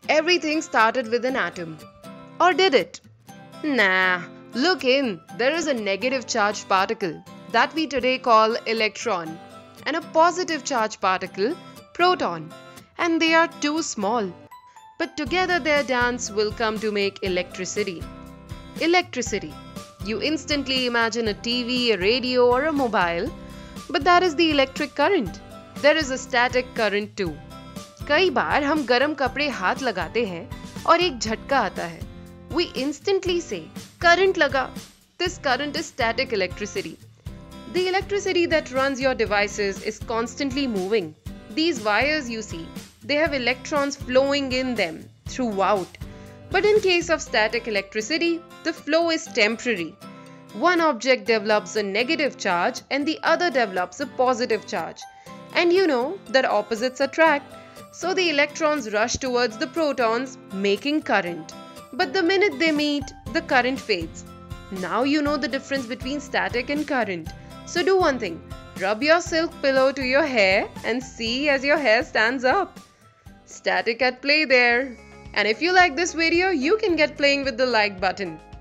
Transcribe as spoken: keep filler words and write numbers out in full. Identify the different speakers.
Speaker 1: Everything started with an atom. Or did it? Nah, look in. There is a negative charged particle that we today call electron and a positive charged particle, proton. And they are too small. But together their dance will come to make electricity. Electricity. You instantly imagine a T V, a radio or a mobile. But that is the electric current. There is a static current too. कई बार हम गर्म कपड़े हाथ लगाते हैं और एक झटका आता है. We instantly say, current laga. This current is static electricity. The electricity that runs your devices is constantly moving. These wires you see, they have electrons flowing in them throughout. But in case of static electricity, the flow is temporary. One object develops a negative charge and the other develops a positive charge. And you know that opposites attract. So the electrons rush towards the protons, making current. But the minute they meet, the current fades. Now you know the difference between static and current. So do one thing. Rub your silk pillow to your hair and see as your hair stands up. Static at play there. And if you like this video, you can get playing with the like button.